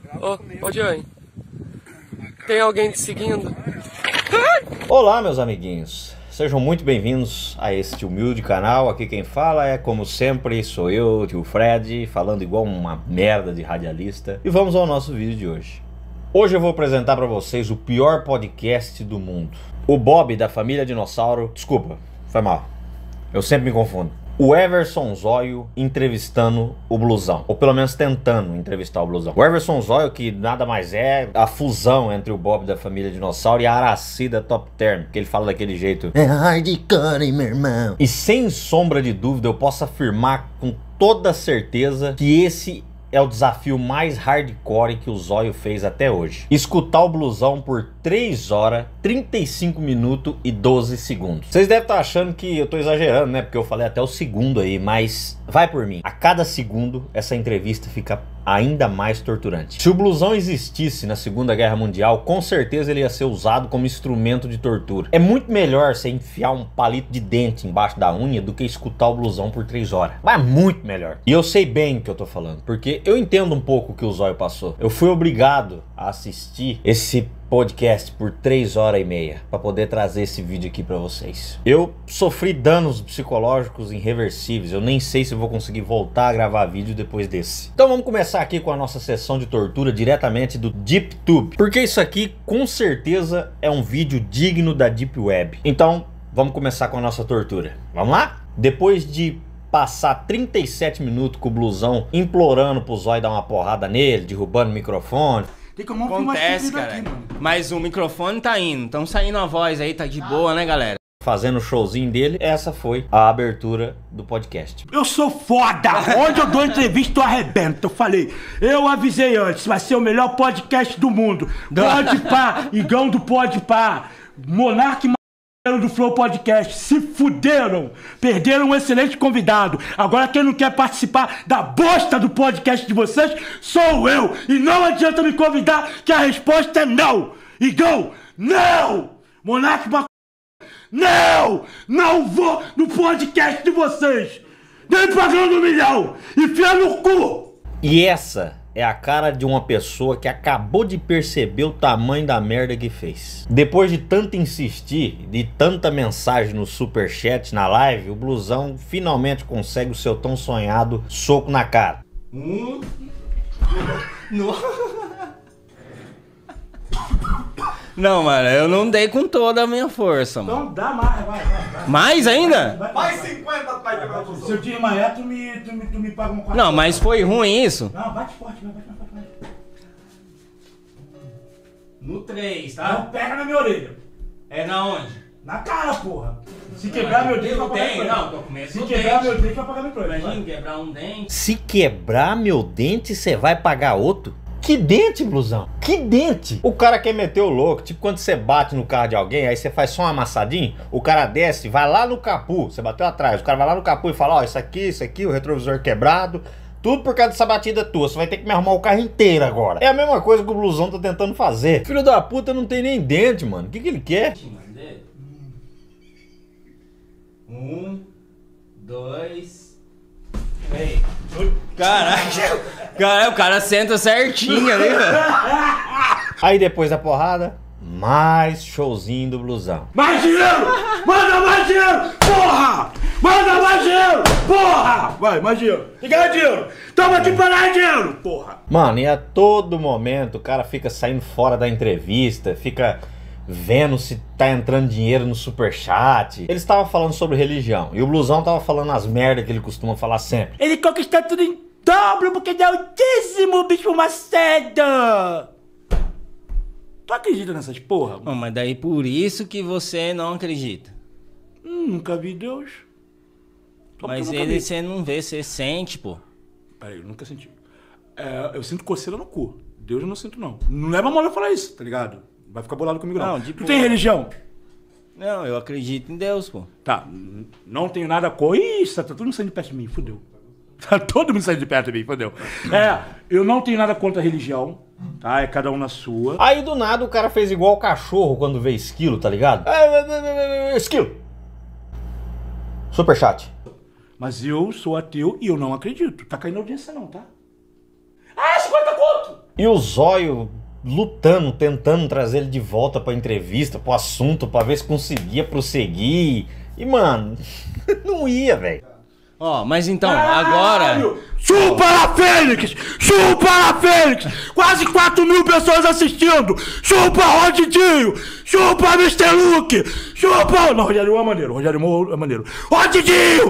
Ô Johnny, tem alguém te seguindo? Olá, meus amiguinhos, sejam muito bem-vindos a este humilde canal. Aqui quem fala é, como sempre, sou eu, tio Fred, falando igual uma merda de radialista. E vamos ao nosso vídeo de hoje. Hoje eu vou apresentar pra vocês o pior podcast do mundo. O Bob da família Dinossauro, desculpa, foi mal, eu sempre me confundo. O Everson Zóio entrevistando o Blusão, ou pelo menos tentando entrevistar o Blusão. O Everson Zóio, que nada mais é a fusão entre o Bob da família Dinossauro e a Aracy da Top Term, que ele fala daquele jeito: é hardcore, meu irmão. E sem sombra de dúvida eu posso afirmar com toda certeza que esse é o desafio mais hardcore que o Zóio fez até hoje. Escutar o Blusão por 3 horas, 35 minutos e 12 segundos. Vocês devem estar achando que eu tô exagerando, né? Porque eu falei até o segundo aí, mas vai por mim. A cada segundo, essa entrevista fica ainda mais torturante. Se o Blusão existisse na Segunda Guerra Mundial, com certeza ele ia ser usado como instrumento de tortura. É muito melhor você enfiar um palito de dente embaixo da unha do que escutar o Blusão por 3 horas. Mas muito melhor. E eu sei bem o que eu tô falando, porque eu entendo um pouco o que o Zóio passou. Eu fui obrigado a assistir esse podcast por 3 horas e meia para poder trazer esse vídeo aqui para vocês. Eu sofri danos psicológicos irreversíveis. Eu nem sei se vou conseguir voltar a gravar vídeo depois desse. Então vamos começar aqui com a nossa sessão de tortura diretamente do DeepTube, porque isso aqui com certeza é um vídeo digno da Deep Web. Então vamos começar com a nossa tortura. Vamos lá? Depois de passar 37 minutos com o Blusão implorando pro Zóio dar uma porrada nele, derrubando o microfone. Acontece, cara. Aqui, mas o microfone tá indo, tão saindo a voz aí, tá de boa, né, galera? Fazendo o showzinho dele, essa foi a abertura do podcast. Eu sou foda! Onde eu dou entrevista eu arrebento. Eu falei, eu avisei antes, vai ser o melhor podcast do mundo. Podpah, Igão do Podpah, Monark do Flow Podcast, se fuderam, perderam um excelente convidado. Agora quem não quer participar da bosta do podcast de vocês sou eu, e não adianta me convidar que a resposta é não. Igão, não! Monark, não! Não vou no podcast de vocês, nem pagando 1 milhão, enfia no cu! E essa é a cara de uma pessoa que acabou de perceber o tamanho da merda que fez. Depois de tanto insistir, de tanta mensagem no superchat, na live, o Blusão finalmente consegue o seu tão sonhado soco na cara. Não, mano, eu não dei com toda a minha força, mano. Então dá mais, vai. Mais ainda? Mais 50 pai de meu. Se eu te desmaiar, tu me paga um 4. Não, mas foi ruim isso? Não, bate forte, vai. No 3, Não tá? pega na minha orelha. É na onde? Na cara, porra. Se quebrar meu dente, vai pagar meu Não, tô começando. Se quebrar meu dente, vai pagar meu preço. Imagina quebrar um dente. Se quebrar meu dente, você vai pagar outro? Que dente, Blusão? Que dente? O cara quer meter o louco, tipo quando você bate no carro de alguém, aí você faz só um amassadinho, o cara desce, vai lá no capu, você bateu atrás, o cara vai lá no capu e fala, ó, isso aqui, o retrovisor quebrado, tudo por causa dessa batida tua, você vai ter que me arrumar o carro inteiro agora. É a mesma coisa que o Blusão tá tentando fazer. Filho da puta não tem nem dente, mano, o que ele quer? 1, 2, 3. Caraca, o cara senta certinho ali, velho. Aí depois da porrada, mais showzinho do Blusão. Mais dinheiro! Manda mais dinheiro! Porra! Manda mais dinheiro! Porra! Vai, mais dinheiro! E ganha dinheiro! Toma aqui pra ganhar dinheiro! Porra! Mano, e a todo momento o cara fica saindo fora da entrevista, fica vendo se tá entrando dinheiro no superchat. Eles estavam falando sobre religião e o Blusão tava falando as merdas que ele costuma falar sempre. Ele conquistou tudo em dobro porque deu o dízimo, bicho Macedo! Tu acredita nessas porra? Não, mas daí por isso que você não acredita. Nunca vi Deus. Só Mas porque eu nunca ele vi. você não vê, você sente, pô. Peraí, eu nunca senti. Eu sinto coceira no cu. Deus eu não sinto, não. Não leva mal eu falar isso, tá ligado? Vai ficar bolado comigo, não. Não, de Tu boa. tem religião? Não, eu acredito em Deus, pô. Tá, não tenho nada com isso. Tá todo mundo saindo de perto de mim, fudeu. Tá todo mundo saindo de perto de mim, fudeu. Eu não tenho nada contra a religião, tá? É cada um na sua. Aí do nada o cara fez igual o cachorro quando vê esquilo, tá ligado? Esquilo! Superchat. Mas eu sou ateu e eu não acredito. Tá caindo audiência não, tá? Ah, 50 conto! E o Zóio lutando, tentando trazer ele de volta pra entrevista, pro assunto, pra ver se conseguia prosseguir. E, mano, não ia, velho. Ó, mas então, agora... Chupa a Fênix! Chupa a Fênix! Quase 4.000 pessoas assistindo! Chupa Rodidinho! Chupa Mr. Luke! Chupa... Não, Rogério é maneiro, Rogério é maneiro. Rodidinho!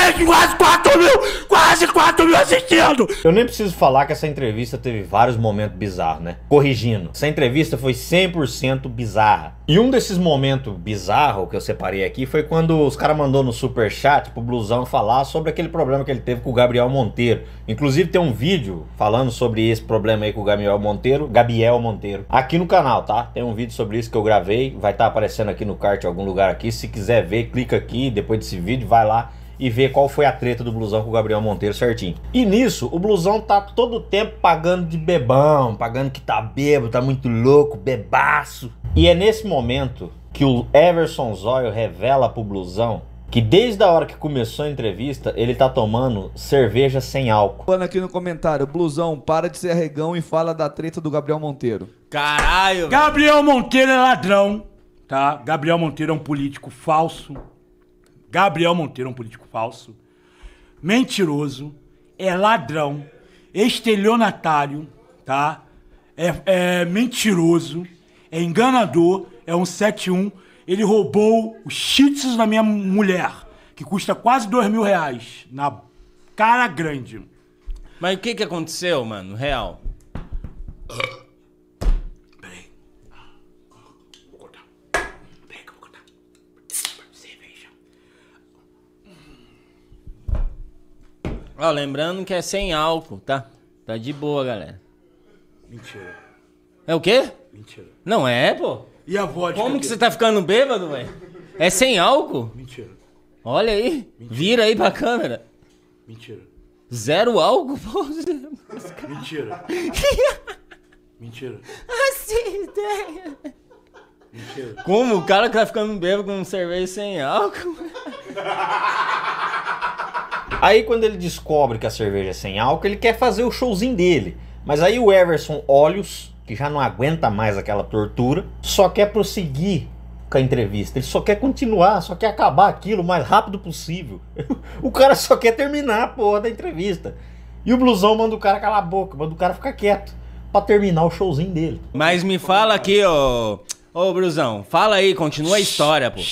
Quase 4.000 assistindo! Eu nem preciso falar que essa entrevista teve vários momentos bizarros, né? Corrigindo, essa entrevista foi 100% bizarra. E um desses momentos bizarros que eu separei aqui foi quando os caras mandou no superchat pro Blusão falar sobre aquele problema que ele teve com o Gabriel Monteiro. Inclusive tem um vídeo falando sobre esse problema aí com o Gabriel Monteiro, aqui no canal, tá? Tem um vídeo sobre isso que eu gravei, vai estar aparecendo aqui no card em algum lugar aqui. Se quiser ver, clica aqui, depois desse vídeo, vai lá e vê qual foi a treta do Blusão com o Gabriel Monteiro certinho. E nisso, o Blusão tá todo o tempo pagando de bebão, pagando que tá bêbado, tá muito louco, bebaço. E é nesse momento que o Everson Zóio revela pro Blusão que desde a hora que começou a entrevista, ele tá tomando cerveja sem álcool. Falando aqui no comentário, Blusão, para de ser arregão e fala da treta do Gabriel Monteiro. Caralho! Gabriel Monteiro é ladrão, tá? Gabriel Monteiro é um político falso. Gabriel Monteiro é um político falso. Mentiroso. É ladrão. Estelionatário, tá? É mentiroso. É enganador. É um 71. Ele roubou os cheats da minha mulher, que custa quase R$2.000, na cara grande. Mas o que aconteceu, mano? Real. Peraí. Vou contar. Peraí que eu vou contar. Cerveja. Ó, lembrando que é sem álcool, tá? Tá de boa, galera. Mentira. É o quê? Mentira. Não é, pô? E a vodka? Como que você tá ficando bêbado, velho? É sem álcool? Mentira. Olha aí. Mentira. Vira aí pra câmera. Mentira. Zero álcool, pô. Mentira. Mentira. Assim, ideia. Mentira. Como? O cara que tá ficando bêbado com cerveja sem álcool? Aí quando ele descobre que a cerveja é sem álcool, ele quer fazer o showzinho dele. Mas aí o Everson Olhos, que já não aguenta mais aquela tortura, só quer prosseguir com a entrevista. Ele só quer continuar, só quer acabar aquilo o mais rápido possível. O cara só quer terminar a porra da entrevista. E o Blusão manda o cara calar a boca, manda o cara ficar quieto, pra terminar o showzinho dele. Mas me fala aqui, ô Blusão, fala aí, continua a história, pô.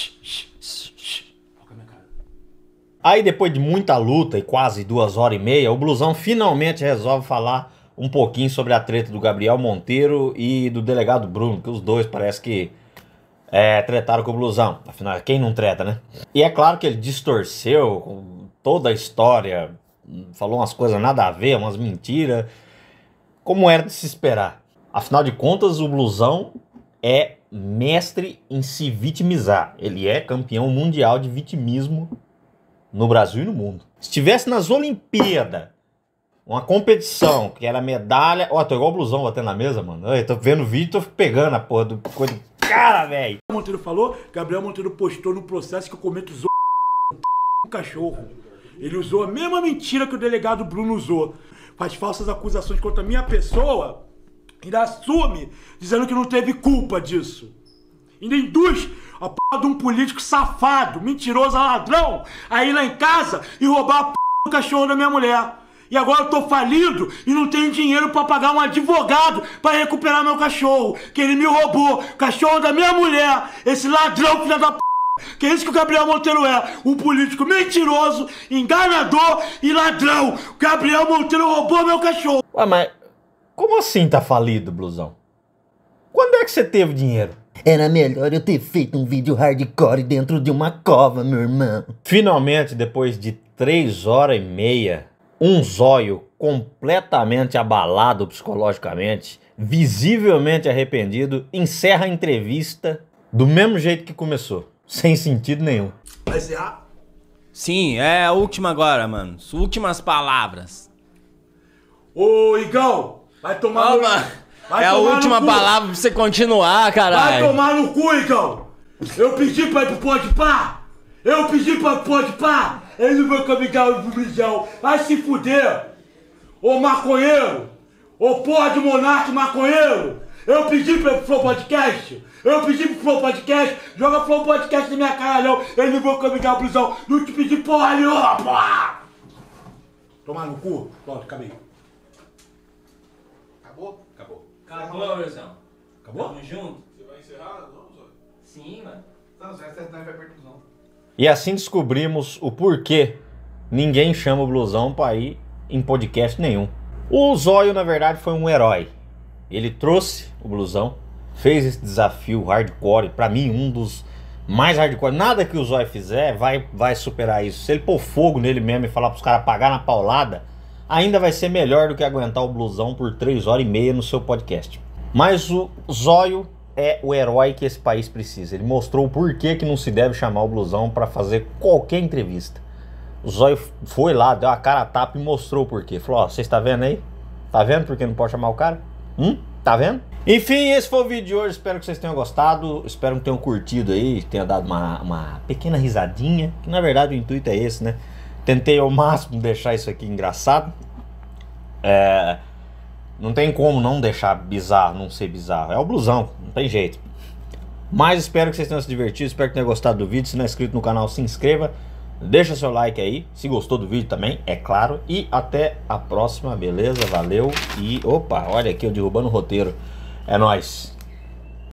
Aí depois de muita luta e quase 2h30, o Blusão finalmente resolve falar um pouquinho sobre a treta do Gabriel Monteiro e do delegado Bruno, que os dois parece que tretaram com o Blusão. Afinal, quem não treta, né? E é claro que ele distorceu toda a história, falou umas coisas nada a ver, umas mentiras, como era de se esperar. Afinal de contas, o Blusão é mestre em se vitimizar. Ele é campeão mundial de vitimismo no Brasil e no mundo. Se estivesse nas Olimpíadas, uma competição que era medalha... Ó, tô igual o Blusão batendo na mesa, mano. Eu tô vendo o vídeo e tô pegando a porra do coisa do cara, velho. Monteiro falou, Gabriel Monteiro postou no processo que o Cometa usou um cachorro. Ele usou a mesma mentira que o delegado Bruno usou. Faz falsas acusações contra a minha pessoa, ainda assume, dizendo que não teve culpa disso. Ainda induz a porra de um político safado, mentiroso, ladrão, a ir lá em casa e roubar a porra do cachorro da minha mulher. E agora eu tô falido e não tenho dinheiro pra pagar um advogado pra recuperar meu cachorro, que ele me roubou, cachorro da minha mulher, esse ladrão, filha da p***. Que é isso que o Gabriel Monteiro é, um político mentiroso, enganador e ladrão. O Gabriel Monteiro roubou meu cachorro. Ué, mas como assim tá falido, Blusão? Quando é que você teve dinheiro? Era melhor eu ter feito um vídeo hardcore dentro de uma cova, meu irmão. Finalmente, depois de 3h30, um Zóio completamente abalado psicologicamente, visivelmente arrependido, encerra a entrevista do mesmo jeito que começou, sem sentido nenhum. Vai encerrar? Sim, é a última agora, mano. As últimas palavras. Ô, Igão, vai tomar no... É a última palavra pra você continuar, caralho. Vai tomar no cu, Igão. Eu pedi pra ir pro Podpah. Eu pedi pra ir pro Podpah. Ele não vai caminhar pro Brijão. Vai se fuder. Ô, maconheiro. Ô porra de monarca maconheiro! Eu pedi pro Flow Podcast! Eu pedi pro Flow Podcast! Joga Flow Podcast na minha cara, não! Ele não vou caminhar a blusão! Não te pedi porra nenhuma, porra! Tomar no cu? Pronto, acabei. Acabou? Acabou. Acabou, Brusão. Acabou? Tamo junto? Você vai encerrar? Não, Zóio? Sim, mano. Não, você vai perder a blusão. E assim descobrimos o porquê ninguém chama o Blusão pra ir em podcast nenhum. O Zóio, na verdade, foi um herói. Ele trouxe o Blusão, fez esse desafio hardcore, pra mim um dos mais hardcore. Nada que o Zóio fizer vai superar isso. Se ele pôr fogo nele mesmo e falar pros caras pagar na paulada, ainda vai ser melhor do que aguentar o Blusão por 3 horas e meia no seu podcast. Mas o Zóio é o herói que esse país precisa. Ele mostrou o porquê que não se deve chamar o Blusão pra fazer qualquer entrevista. O Zóio foi lá, deu a cara a tapa e mostrou o porquê. Falou, ó, vocês tá vendo aí? Tá vendo porque não pode chamar o cara? Tá vendo? Enfim, esse foi o vídeo de hoje. Espero que vocês tenham gostado. Espero que tenham curtido aí. Tenha dado uma pequena risadinha. Que na verdade o intuito é esse, né? Tentei ao máximo deixar isso aqui engraçado. Não tem como não deixar bizarro, não ser bizarro. É o Blusão, não tem jeito. Mas espero que vocês tenham se divertido. Espero que tenham gostado do vídeo. Se não é inscrito no canal, se inscreva. Deixa seu like aí, se gostou do vídeo também, é claro. E até a próxima, beleza? Valeu. E opa, olha aqui eu derrubando o roteiro. É nóis.